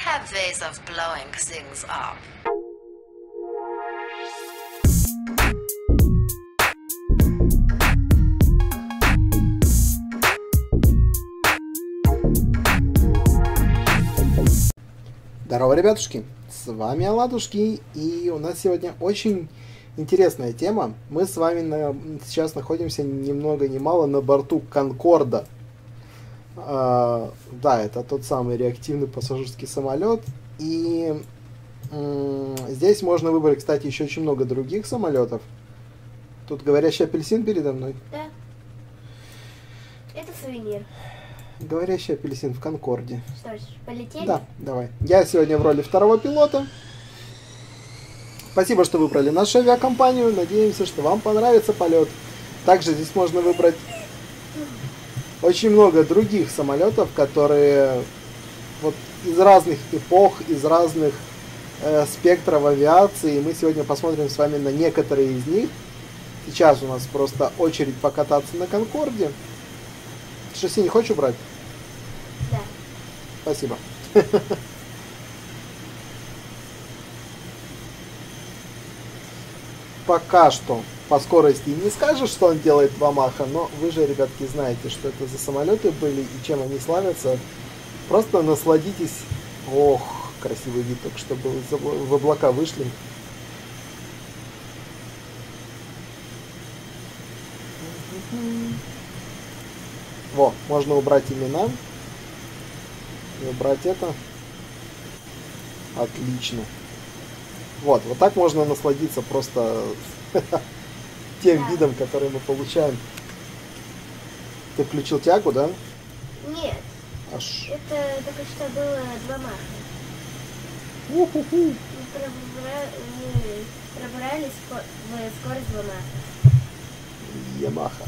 have ways of blowing things up. Здорово, ребятушки! С вами Оладушки, и у нас сегодня очень интересная тема. Мы с вами сейчас находимся ни много ни мало на борту Конкорда. Да, это тот самый реактивный пассажирский самолет. И здесь можно выбрать, кстати, еще очень много других самолетов. Тут говорящий апельсин передо мной. Да. Это сувенир. Говорящий апельсин в Конкорде. Что ж, полетели? Да, давай. Я сегодня в роли второго пилота. Спасибо, что выбрали нашу авиакомпанию. Надеемся, что вам понравится полет. Также здесь можно выбрать очень много других самолетов, которые вот из разных эпох, из разных спектров авиации. И мы сегодня посмотрим с вами на некоторые из них. Сейчас у нас просто очередь покататься на Конкорде. Шасси не хочешь убрать? Да. Спасибо. Пока что по скорости не скажешь, что он делает два маха, но вы же, ребятки, знаете, что это за самолеты были и чем они славятся. Просто насладитесь. Ох, красивый вид только что был. В облака вышли. Во, можно убрать имена. И убрать это. Отлично. Вот так можно насладиться просто тем видом, который мы получаем. Ты включил тягу, да? Нет. Аж. Это только что было два маха. У-ху-ху. Мы пробрались в скорость два маха. Ямаха.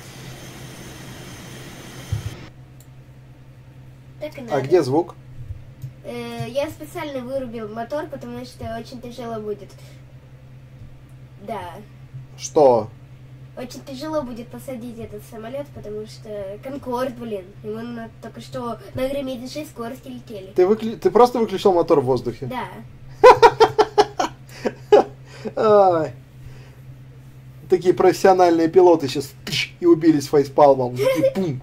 Так и надо. А где звук? Я специально вырубил мотор, потому что очень тяжело будет. Да. Что? Очень тяжело будет посадить этот самолет, потому что Конкорд, блин. И мы только что на громаднейшей скорости летели. Ты просто выключил мотор в воздухе? Да. Ай. Такие профессиональные пилоты сейчас и убились фейспалмом. И пум.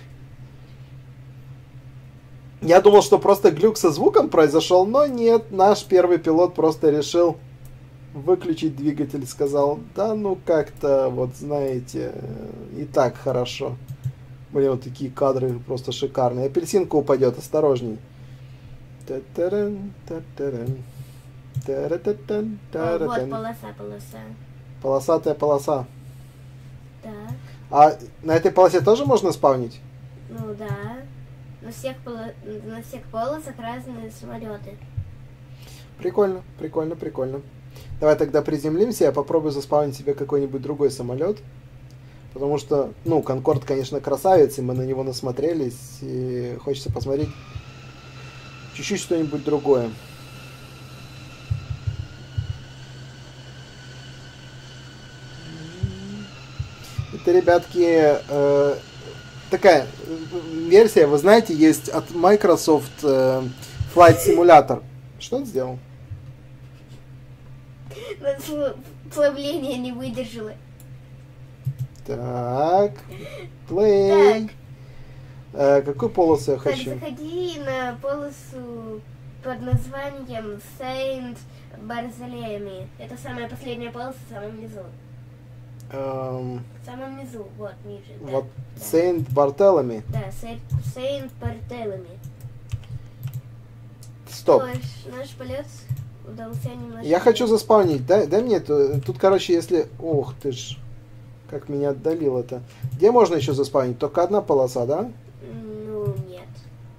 Я думал, что просто глюк со звуком произошел, но нет, наш первый пилот просто решил выключить двигатель, сказал, да ну как-то, вот знаете, и так хорошо. Блин, вот такие кадры просто шикарные. Апельсинка упадет, осторожней. Вот полоса. Полосатая полоса. Да. А на этой полосе тоже можно спавнить? Ну да. На всех полосах разные самолеты. Прикольно, прикольно, прикольно. Давай тогда приземлимся, я попробую заспавнить себе какой-нибудь другой самолет. Потому что, ну, Конкорд, конечно, красавец, и мы на него насмотрелись, и хочется посмотреть чуть-чуть что-нибудь другое. Это, ребятки, такая версия, вы знаете, есть от Microsoft Flight Simulator. Что он сделал? Плавление не выдержало. Так, play. Какую полосу я хочу? Так, заходи на полосу под названием Saint Barthélemy. Это самая последняя полоса в самом низу. В самом низу, вот, ниже. Вот, да. Saint Barthélemy. Да, Saint Barthélemy. Стоп. Наш полет удался немножко. Я хочу заспавнить. Дай мне тут, короче, если... Ох ты ж, как меня отдалило это. Где можно еще заспавнить? Только одна полоса, да? Ну, нет.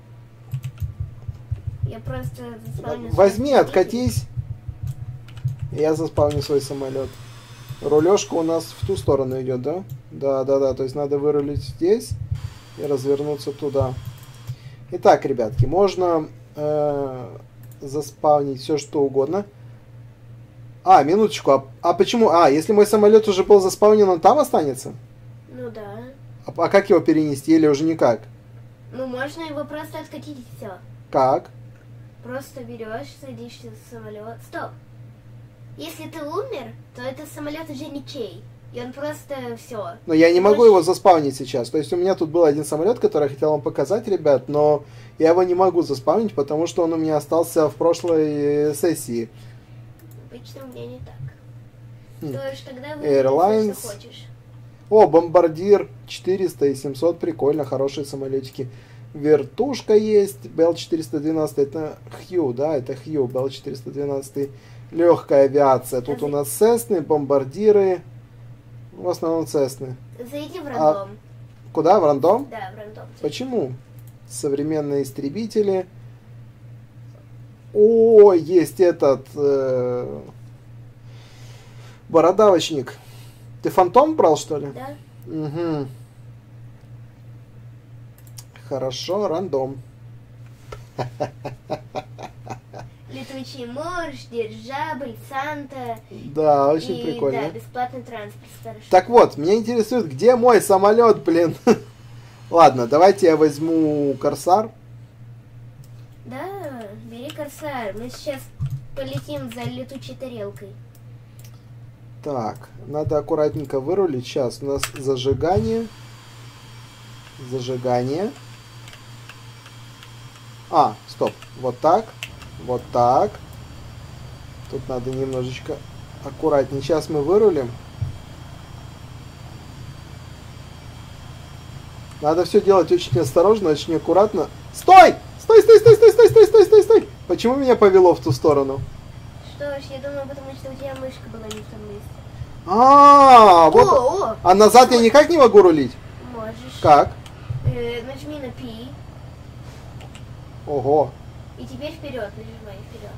Я просто заспавню... Возьми, откатись. Я заспавню свой самолет. Рулежка у нас в ту сторону идет, да? Да. То есть надо вырулить здесь и развернуться туда. Итак, ребятки, можно заспавнить все что угодно. А, минуточку. А почему? А, если мой самолет уже был заспавнен, он там останется? Ну да. А как его перенести или уже никак? Ну, можно его просто откатить и все. Как? просто берешь, садишься в самолет. Стоп! Если ты умер, то этот самолет уже ничей. И он просто все. Но я не могу его заспавнить сейчас. То есть у меня тут был один самолет, который я хотел вам показать, ребят, но я его не могу заспавнить, потому что он у меня остался в прошлой сессии. Обычно у меня не так. Что ж, тогда Airlines. что хочешь. О, бомбардир 400 и 700, прикольно, хорошие самолетики. Вертушка есть, Bell 412, это Хью, да, это Хью, Bell 412. Легкая авиация. Тут у нас Цесны, бомбардиры. В основном Цесны. Зайди в рандом. Куда? В рандом? Да, в рандом. Почему? Современные истребители. О, есть этот бородавочник. Ты фантом брал, что ли? Да. Угу. Хорошо, рандом. Летучий морж, дирижабль, Санта. Да, очень и, прикольно. Да, бесплатный транспорт. Хорошо. Так вот, меня интересует, где мой самолет, блин. Ладно, давайте я возьму Корсар. Да, бери Корсар. Мы сейчас полетим за летучей тарелкой. Так, надо аккуратненько вырулить. Сейчас у нас зажигание. Зажигание. А, стоп. Вот так. Вот так. Тут надо немножечко аккуратнее. Сейчас мы вырулим. Надо все делать очень осторожно, очень аккуратно. Стой! Стой, стой, стой, стой, стой, стой, стой, стой, стой! Почему меня повело в ту сторону? Что ж, я думаю, потому что у тебя мышка была не в том месте. Вот. О! А назад я никак не могу рулить? Можешь. Как? Нажми на P. Ого. И теперь вперед, нажимай вперед.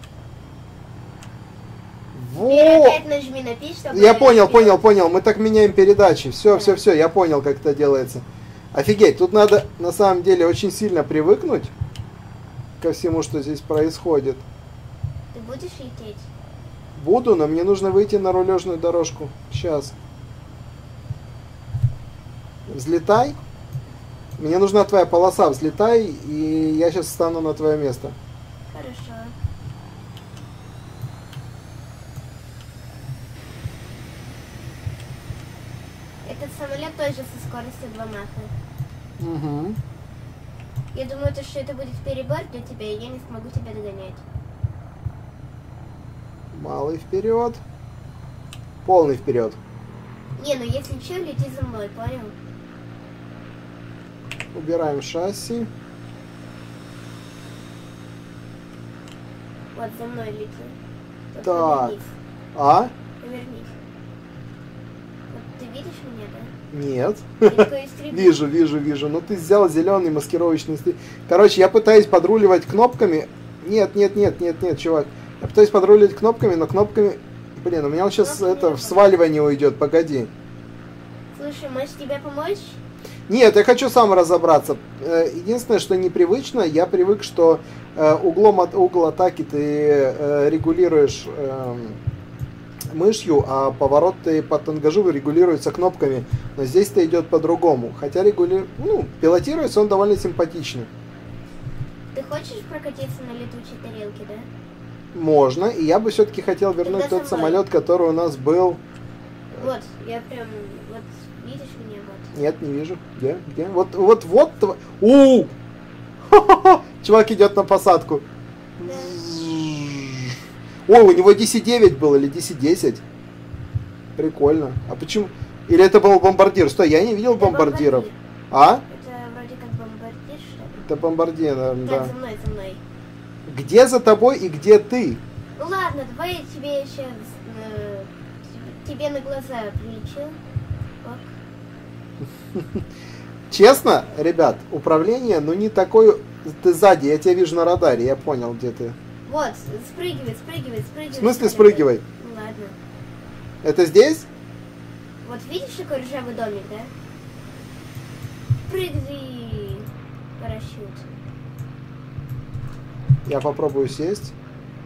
Вот. Теперь опять нажми на P, чтобы... Я понял. Мы так меняем передачи. Все, я понял, как это делается. Офигеть, тут надо на самом деле очень сильно привыкнуть ко всему, что здесь происходит. Ты будешь лететь? Буду, но мне нужно выйти на рулежную дорожку. Сейчас. Взлетай. Мне нужна твоя полоса. Взлетай, и я сейчас встану на твое место. Хорошо. Этот самолет тоже со скоростью 2 маха. Угу. Я думаю, что это будет перебор для тебя, и я не смогу тебя догонять. Малый вперед. Полный вперед. Не, ну если что, лети за мной, понял? Убираем шасси. Вот, за мной лети. Вот Так. повернись. А? Повернись. Вот ты видишь меня, да? Нет. Я такой истребитель. Вижу. Ну ты взял зеленый маскировочный стрим. Короче, я пытаюсь подруливать кнопками. Нет, чувак. Я пытаюсь подруливать кнопками, но кнопками... Блин, у меня сейчас это в сваливание уйдет, погоди. Слушай, может тебе помочь? Нет, я хочу сам разобраться. Единственное, что непривычно, я привык, что угол атаки ты регулируешь мышью, а поворот ты по тангажу регулируется кнопками. Но здесь-то идет по-другому. Хотя пилотируется он довольно симпатичный. Ты хочешь прокатиться на летучей тарелке, да? Можно, и я бы все-таки хотел вернуть тот самолет, который у нас был. Вот, я прям, вот, видишь меня, вот. Нет, не вижу. Где? Вот. Чувак идет на посадку. Да. Ой, у него DC-9 был или DC-10. Прикольно. А почему? Или это был бомбардир? Стой, я не видел Это бомбардиров. бомбардир. А? Это вроде как бомбардир, что ли? Это бомбардир, наверное, Так, да. за мной. Где за тобой и где ты? Ну ладно, давай я тебе еще тебе на глаза прилечу. Честно, ребят, управление, не такое... Ты сзади, я тебя вижу на радаре, я понял, где ты. Вот, спрыгивай. В смысле спрыгивай? Ну ладно. Это здесь? Вот видишь такой ржавый домик, да? Прыгай, парашют. Я попробую сесть.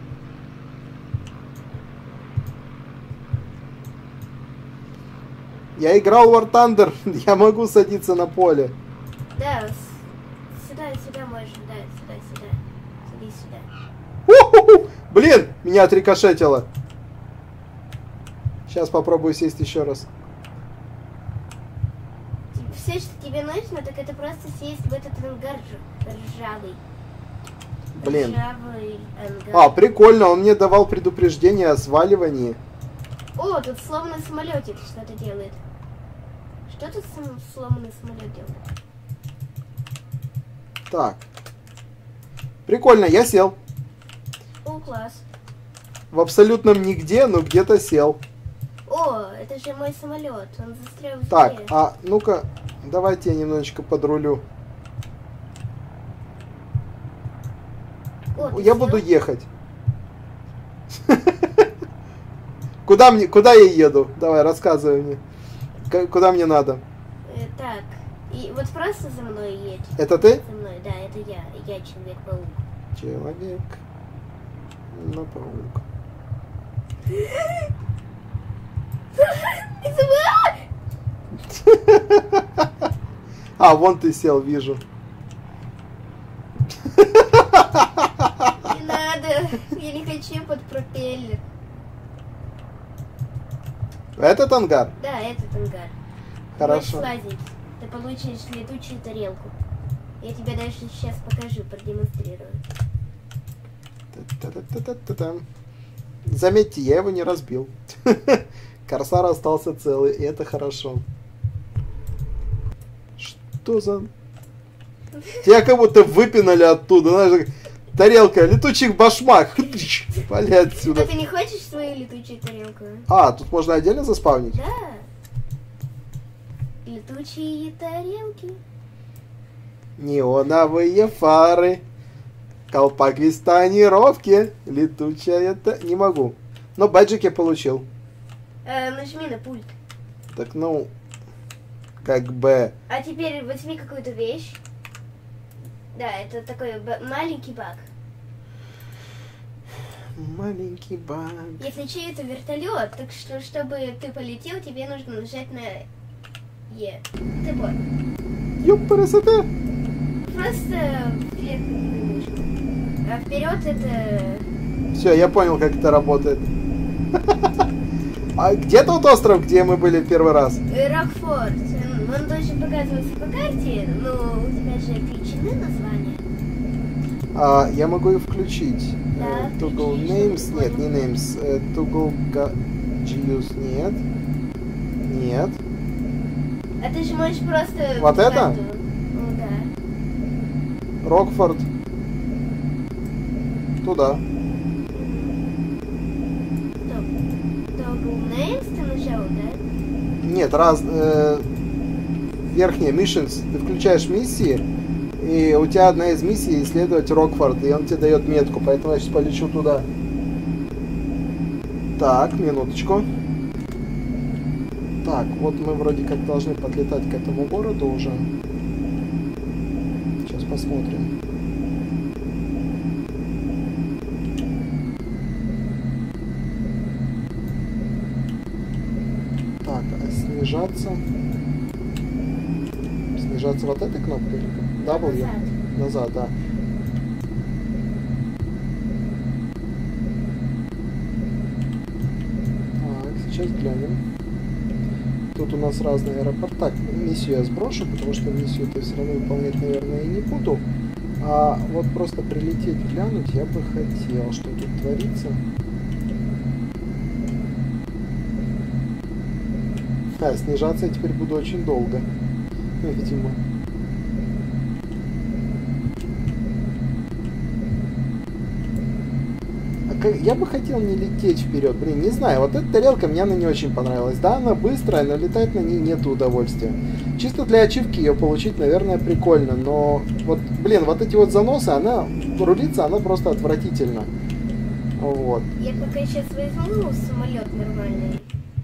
Я играл в War Thunder, я могу садиться на поле. Да, сюда можешь, да, сюда. иди сюда. У-ху-ху! Блин, меня отрикошетило. Сейчас попробую сесть еще раз. Все, что тебе нужно, так это просто сесть в этот ангар ржавый. Блин. Ржавый ангар. А, прикольно, он мне давал предупреждение о сваливании. О, тут сломанный самолетик что-то делает. Что тут сломанный самолет делает? Так. Прикольно, я сел. О, класс. В абсолютном нигде, но где-то сел. О, это же мой самолет. Он застрял в Так, земле. а ну-ка, давайте я немножечко подрулю. О, ты Я сел? буду ехать. Куда я еду? Давай, рассказывай мне. Куда мне надо? Так, и вот просто за мной едь. Это ты? За мной, да, это я. Я Человек-паук. Человек на паук. А, вон ты сел, вижу. Не надо, я не хочу под пропеллер. Этот ангар? Да, этот ангар. Хорошо. Можешь слазить, ты получишь летучую тарелку. Я тебе дальше сейчас покажу, продемонстрирую. Та-та-та-та-та-та. Заметьте, я его не разбил. Корсар остался целый, и это хорошо. Что за... Тебя как будто выпинали оттуда. Знаешь, тарелка, летучих башмак. Вали отсюда. А ты не хочешь свою летучую тарелку? А, тут можно отдельно заспавнить? Да. Летучие тарелки. Неоновые фары. Колпак весь в тонировке. Летучая... Не могу. Но бэджик я получил. Нажми на пульт. Так, ну... Как бы... А теперь возьми какую-то вещь. Да, это такой маленький баг. Маленький баг. Если чей это вертолет, так что, чтобы ты полетел, тебе нужно нажать на Е. Ты вот. Ёпарасота. Просто вверх мышку. А вперед это... Все, я понял, как это работает. А где тот остров, где мы были в первый раз? Рокфорд. Он должен показываться по карте, но у тебя же включены названия. А, я могу их включить. Да, Toggle включи, names, чтобы нет, понял. не names. Toggle GUS, нет. Нет. А ты же можешь просто... Вот в это? карту. Ну да. Рокфорд. Туда. Стоп. Toggle names ты нажал, да? Нет, верхняя missions. Ты включаешь миссии, и у тебя одна из миссий исследовать Рокфорд, и он тебе дает метку, поэтому я сейчас полечу туда. Так, минуточку. Так, вот мы вроде как должны подлетать к этому городу уже. Сейчас посмотрим. Так, а снижаться... Снижаться вот этой кнопкой? W? Назад. Назад, да. Так, сейчас глянем. Тут у нас разные аэропорты. Так, миссию я сброшу, потому что миссию-то все равно выполнять, наверное, и не буду. А вот просто прилететь, глянуть я бы хотел, что тут творится. А, снижаться я теперь буду очень долго. Видимо. Я бы хотел не лететь вперед. Блин, не знаю, вот эта тарелка мне она не очень понравилась. Да, она быстрая, но летать на ней нет удовольствия. Чисто для ачивки ее получить, наверное, прикольно. Но вот, блин, вот эти вот заносы, она рулится, она просто отвратительно. Вот. Я пока сейчас возьму самолет нормальный.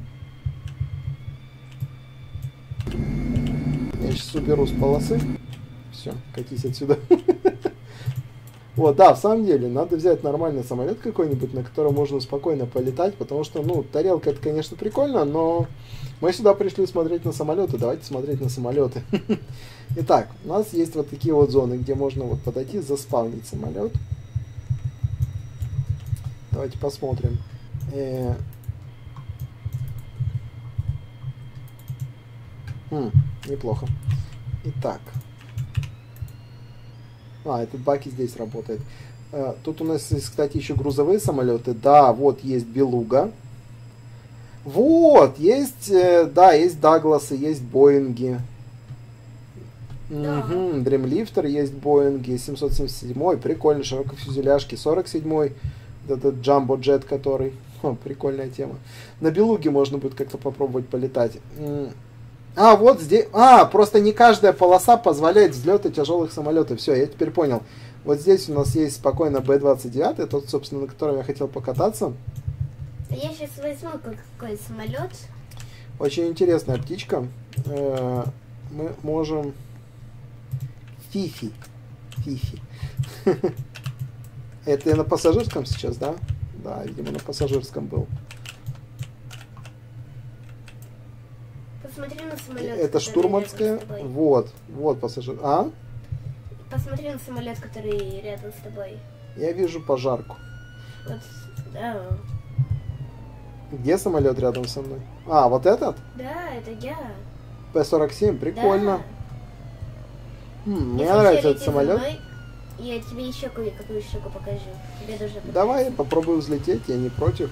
Я сейчас уберу с полосы. Все, катись отсюда. Вот, да, в самом деле, надо взять нормальный самолет какой-нибудь, на котором можно спокойно полетать, потому что, ну, тарелка это, конечно, прикольно, но мы сюда пришли смотреть на самолеты, давайте смотреть на самолеты. Итак, у нас есть вот такие вот зоны, где можно вот подойти, заспавнить самолет. Давайте посмотрим. Неплохо. Итак. Этот Баки здесь работает. Тут у нас есть, кстати, еще грузовые самолеты. Да, вот есть Белуга. Вот, есть, да, есть Дагласы, есть Боинги. Угу, Дримлифтер есть Боинги, 777, прикольно, широкофюзеляжки, 47, этот Джамбо Джет, который, прикольная тема. На Белуге можно будет как-то попробовать полетать. Вот здесь, просто не каждая полоса позволяет взлеты тяжелых самолетов. Все, я теперь понял. Вот здесь у нас есть спокойно Б-29, тот, собственно, на котором я хотел покататься. Я сейчас возьму какой самолет. Очень интересная птичка. Мы можем... Фифи. Это я на пассажирском сейчас, да? Да, видимо, на пассажирском был. Посмотри на самолет. Это штурманская. Вот пассажир. Посмотри на самолет, который рядом с тобой. Я вижу пожарку. Вот, да. Где самолет рядом со мной? Вот этот? Да, это я. П-47, прикольно. Да. Мне нравится этот самолет. Я тебе еще кое-какую штуку покажу. Тебе тоже покажу. Давай, попробую взлететь, я не против.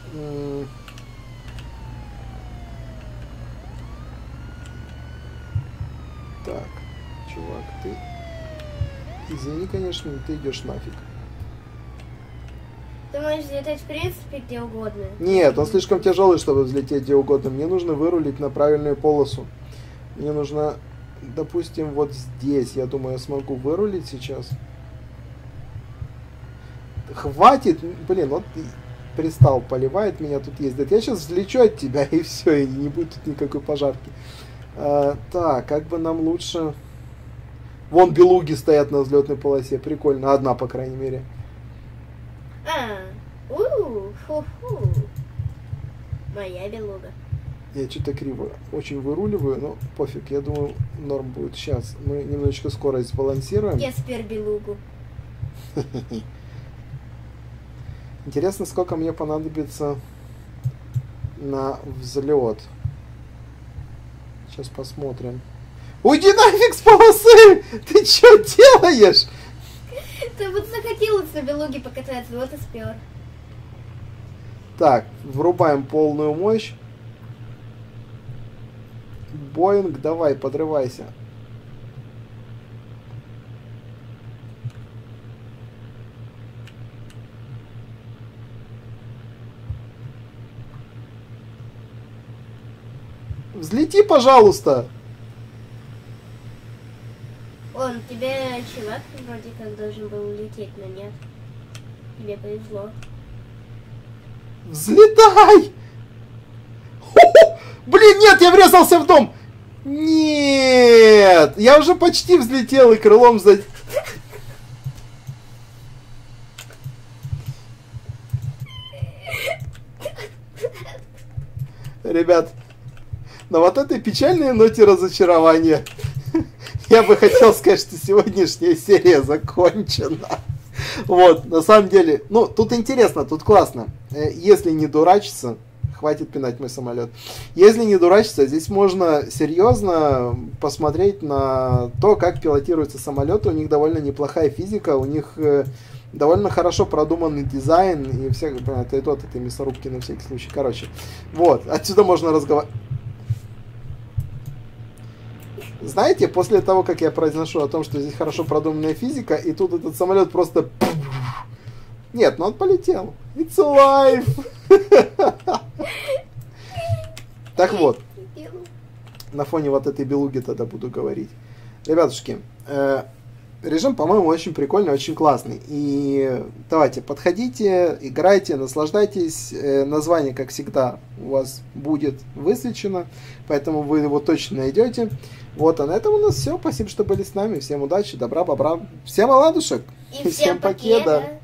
Так, чувак, ты... Извини, конечно, но ты идешь нафиг. Ты можешь взлетать, в принципе, где угодно. Нет, он слишком тяжелый, чтобы взлететь где угодно. Мне нужно вырулить на правильную полосу. Мне нужно, допустим, вот здесь. Я думаю, я смогу вырулить сейчас. Хватит! Блин, вот пристал, поливает меня, тут ездит. Я сейчас взлечу от тебя, и все, и не будет тут никакой пожарки. Так, как бы нам лучше... Вон белуги стоят на взлетной полосе. Прикольно. Одна, по крайней мере. Ху-ху. Моя белуга. Я что-то криво очень выруливаю, но пофиг. Я думаю, норм будет. Сейчас мы немножечко скорость сбалансируем. Я спер белугу. Интересно, сколько мне понадобится на взлет. Сейчас посмотрим. Уйди нафиг с полосы! Ты что делаешь? Ты вот захотелось на белуге покататься, вот и спер. Так, врубаем полную мощь. Боинг, давай, подрывайся. Взлети, пожалуйста. Тебе чувак вроде как должен был улететь, но нет. Тебе повезло. Взлетай! Хо-хо! Блин, нет, я врезался в дом! Нет! Я уже почти взлетел и крылом за... Ребят, на вот этой печальной ноте разочарования я бы хотел сказать, что сегодняшняя серия закончена. Вот, на самом деле, ну, тут интересно, тут классно. Если не дурачиться, хватит пинать мой самолет. Если не дурачиться, здесь можно серьезно посмотреть на то, как пилотируются самолеты. У них довольно неплохая физика, у них довольно хорошо продуманный дизайн и всякое, это и тот, это мясорубки на всякий случай. Короче, вот, отсюда можно разговаривать. Знаете, после того, как я произношу о том, что здесь хорошо продуманная физика, и тут этот самолет просто... Нет, ну он полетел. It's alive! Так вот, на фоне вот этой белуги тогда буду говорить. Ребятушки, режим, по-моему, очень прикольный, очень классный. И давайте, подходите, играйте, наслаждайтесь. Название, как всегда, у вас будет высвечено, поэтому вы его точно найдете. Вот, а на этом у нас все. Спасибо, что были с нами. Всем удачи, добра, бобра. Всем оладушек. И всем покеда.